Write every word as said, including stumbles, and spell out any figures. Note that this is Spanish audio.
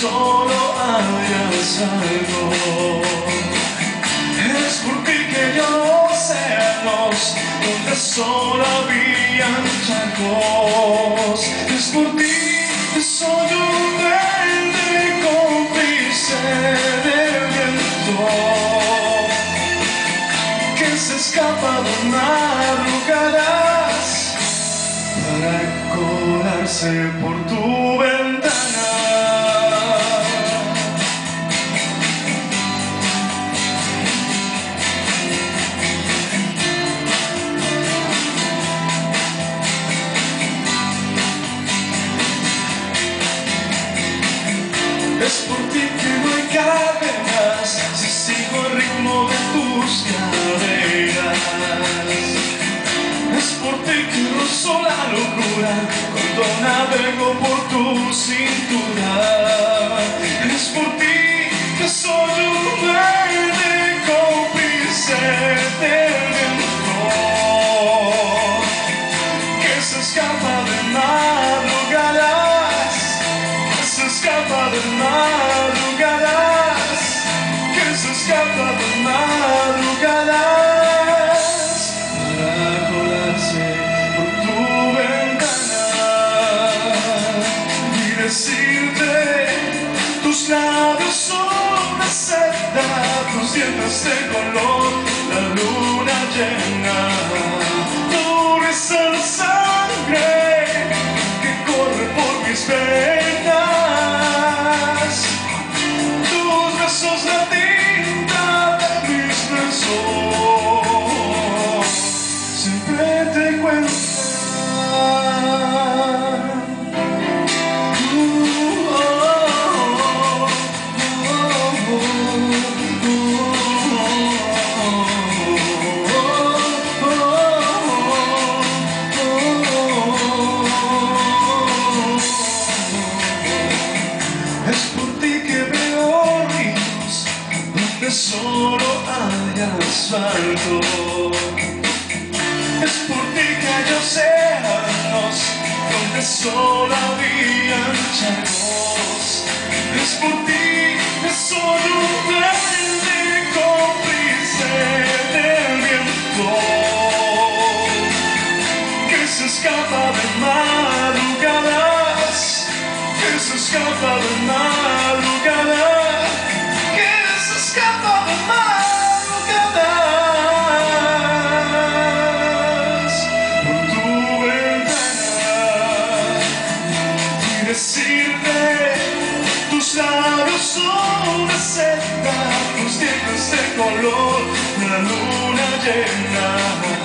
solo hayas algo. Es por ti que yo océanos donde solo habían charcos. Es por ti que soy un verde cómplice del viento que se escapa de madrugadas para colarse por tu ventana. Es por ti que no hay cadenas si sigo el ritmo de tus caderas. Es por ti que rozo la locura cuando navego por tu cintura. Es por ti que soy un verde cómplice del viento que se escapa de madrugadas, que se escapa de madrugadas, que se escapa de madrugadas para colarse por tu ventana y decirte: tus labios son de seda, tus dientes de color, la luna llena, tu risa la sangre que corre por mis venas, tus besos la tinta de mis besos, siempre te cuentan. Es por ti que veo ríos donde solo hay asfalto. Es por ti que hay océanos donde solo habían charcos. Es por ti que soy un verde cómplice del viento que se escapa de madrugadas, que se escapa de madrugada, que se escapa de madrugadas por tu ventana y decirte: tus labios son de seda, tus dientes de color, la luna llena.